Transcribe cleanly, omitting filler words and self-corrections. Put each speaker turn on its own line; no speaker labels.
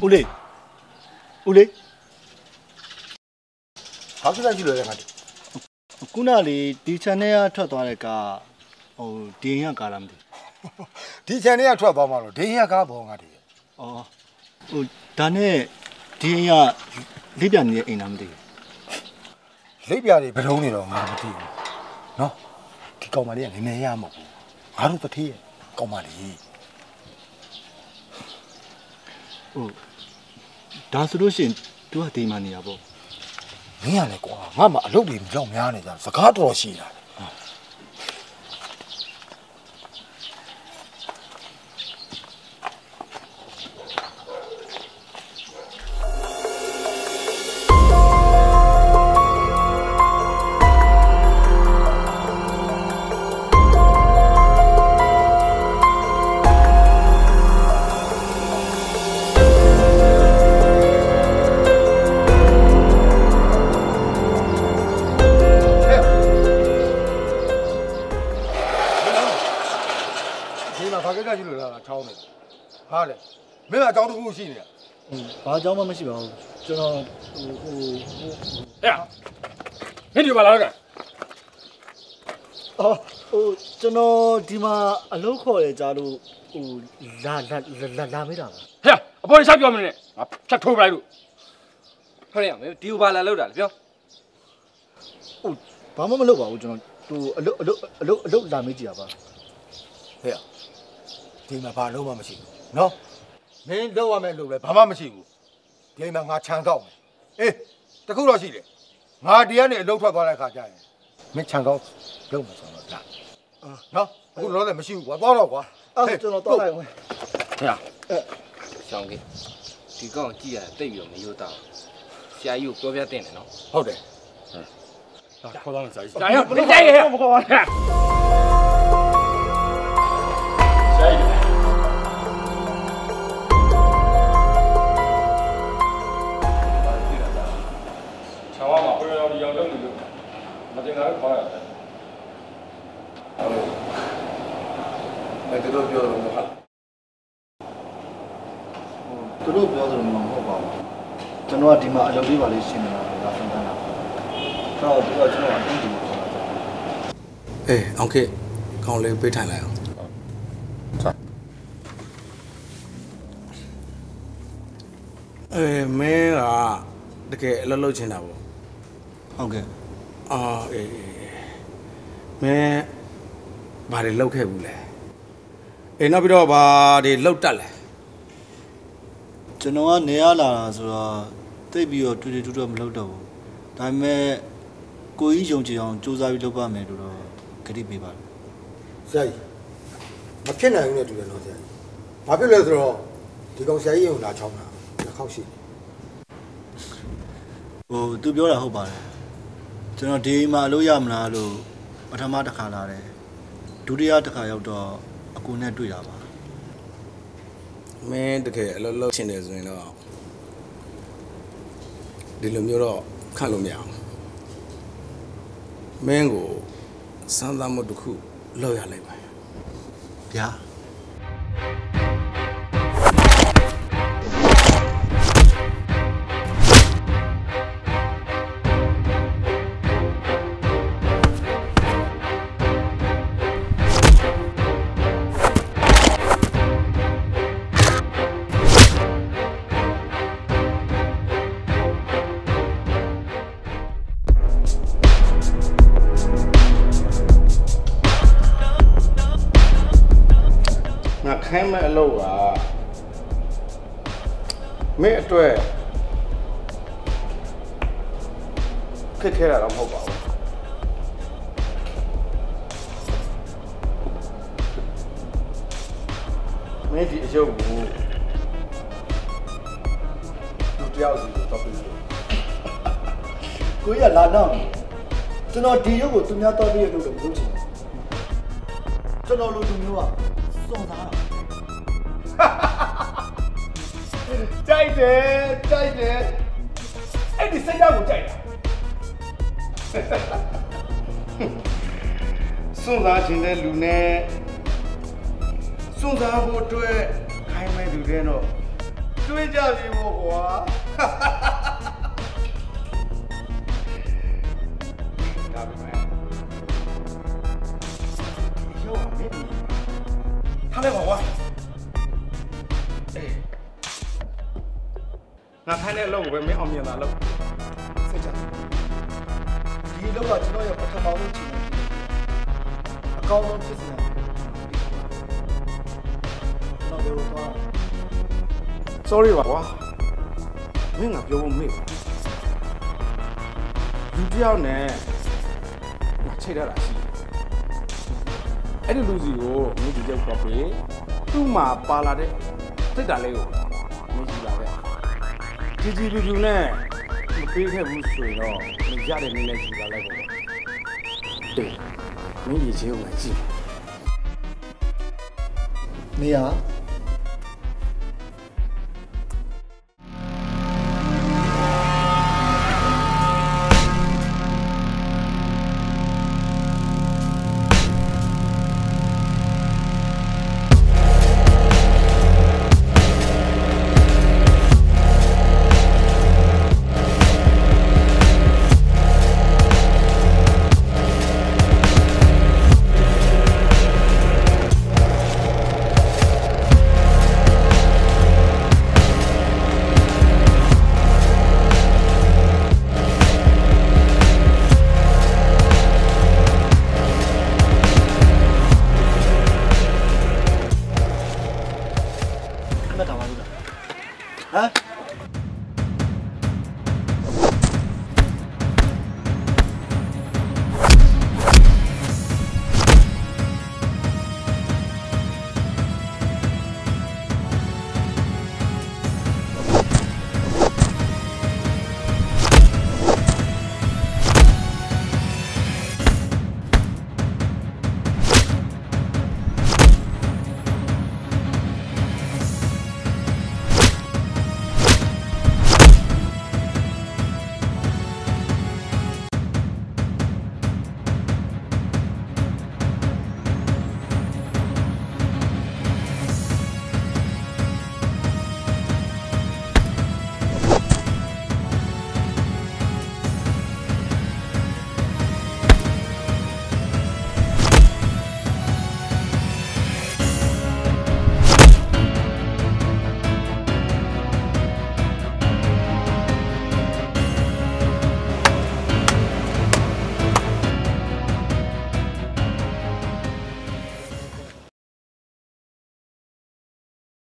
ဦးလေး
ဘာကိစ္စရှိလို့လဲငါတို့
ခုနလေဒီ channel ကထွက်သွားတဲ့ကဟိုဒီရင်ကကားလားမသိ
ဒီ channel ကထွက်သွားမှလို့ဒီရင်ကကားဘောငါတို့
အော်ဟိုဒါနဲ့ဒီရင်ကလိပ်ပြနေတဲ့အိမ်လားမသိ
လိပ်ပြတွေဘယ်လုံးနေတော့ငါမသိဘူးနော်ဒီကောင်မလေးကငယ်ရမှာပေါ့ငါတို့တထေးရဲ့ကောင်မလေး
ဒါဆိုလို့ရှိရင် तू ကဒီမှာနေရပေါ့
မင်းရလေကွာငါမှအလုပ်တွေကြောက်များနေကြစကားတော်ရှိတာဟာလေမင်းကအကြောင်းတစ်ခုရှိနေ
ဘာအကြောင်းမှမရှိပါဘူးကျွန်တော်ဟို
မင်းဒီမှာလာတော့
ကျွန်တော်ဒီမှာအလုပ်ခေါ်ရကြလို့ဟိုလာမေးတာပါ
ဟဲ့အပေါ်ဆက်ပြောမနေနဲ့ငါဖြတ်ထိုးပလိုက်လို့
ဟုတ်ရမင်းဒီဘာလာလောက်တာလဲပြော
ဘာမှမလုပ်ပါဘူးကျွန်တော်အလုပ်လာမေးကြည့်တာပါ
ဟဲ့ဒီမှာဘာလုံးမှမရှိဘူးနော်မင်းလောက်ရမယ်လို့လည်းဘာမှမရှိဘူးဒီမှာငါခြံကောက်မယ်အေးတခုတော့ရှိတယ်ငါဒီကနေအလုပ်ထွက်သွားတဲ့ခါကျရင်မင်းခြံကောက်လုပ်မယ်ဆိုတော့ဒါနော်အခုတော့လည်းမရှိဘူးကွာသွားတော့ကွာ
အဲ့ကျွန်တော်သွားလိုက်အောင်
ဟဲ့ရှောင်းကြီးဒီကောင်ကြည့်ရတိတ်ပြီးတော့မယိုးတော့ဆရာကြီးကိုပြောပြတင်တယ်နော်
ဟုတ်တယ်
ခေါ်သွားမယ်ဆရာကြီးဆရာကြီးမတိုက်ရမခေါ်ပါနဲ့ဆရာကြီး
သူတို့ပြောလို့မဟုတ်
သူတို့ပြောတယ်မဟုတ်ပါဘူးကျွန်တော်ကဒီမှာအလုပ်လေးပါလေးရှင်းနေတာဒါဆန်းတာတော့သူကကျွန်တော်အတင်းတူပြောတာ
အေးအောင်ခေခေါင်းလေးပေးထိုင်လိုက်အောင်မင်းကတကယ်အလုပ်လုပ်ချင်တာပေါ့
ဟုတ်ကဲ့
အေးမင်းဘာတွေလုပ်ခဲ့ဘူးလဲနောက်ပြီးတော့ဘာတွေလောက်တက်လဲ
ကျွန်တော်ကနေရလာတာဆိုတော့တိတ်ပြီးတော့တူတူမလုပ်တော့ဘူးဒါပေမဲ့ကိုကြီးယုံကြည်အောင်စူးစမ်းပြီးလုပ်ပါမယ်လို့တော့ကတိပေးပါတယ်
ဆရာကြီးမဖြစ်နိုင်ဘူးနဲ့တူတယ်နော်ဆရာကြီးဘာဖြစ်လဲဆိုတော့ဒီကောင်ဆရာကြီးကိုလာချောင်းတာတစ်ခေါက်ရှိ
သူပြောတာဟုတ်ပါတယ်ကျွန်တော်ဒီမှာအလုပ်ရမလားလို့ပထမတစ်ခါလာတယ်ဒုတိယတစ်ခါရောက်တော့အကူနဲ့တွေ့တာပါ
မင်းတကယ်အလုပ်လုပ်ချင်တယ်ဆိုရင်တော့ဒီလိုမျိုးတော့ခန့်လို့မရအောင်မင်းကိုစမ်းသပ်မှုတစ်ခုလုပ်ရလိုက်ပါ
ဗျာ
ခိုင်းမဲ့အလုပ်ကမင်းအတွက်ခက်ခဲတာတော့မဟုတ်ပါဘူးမင်းဒီအရုပ်ကိုလူတယောက်စီကိုတော့ပြီးလို့
ကိုကြီးကလာတော့ကျွန်တော်ဒီရုပ်ကိုသူများတော့ပြီးရလို့မလုပ်ချင်ဘူးကျွန်တော်လိုလူမျိုးကစော်သားတာ
ကြိုက်တယ်အဲ့ဒီစိတ်ဓာတ်ကိုကြိုက်တာ
စွန့်စားခြင်းတဲ့လူနဲ့စွန့်စားဖို့အတွက်ခိုင်းမဲ့သူတွေတော့တူ
တွေ့ကြပြီမို့ကွာဒါပဲမယ်ရောမင်းထားလိုက်ပါကွာ
ငါခိုင်းတဲ့အလုပ်ကိုပဲမင်းအောင်မြင်တာလုပ်
စိတ်ချဒီလောက်ကကျွန်တော်ရဲ့ပထမဆုံးချိန်အကောင်းဆုံးဖြစ်စဉ်ကျွန်တော်ပြောတော့
sorry ပါကွာမင်းငါပြောဖို့မေ့လူတယောက်နဲ့ငါချိတ်ရတာရှိတယ်အဲ့ဒီလူစီကိုမင်းဒီကြောက်တော့ပြီသူ့မှာပါလာတဲ့တစ်တာလေးကိုမင်းကြည့်လာခဲ့ကြည်လူနဲ့မပေးခဲ့ဘူးဆိုရင်တော့မရတဲ့နည်းနဲ့ကြည့်လာလိုက်ပါမင်းဒီချင်းကိုကြည့်
နေရ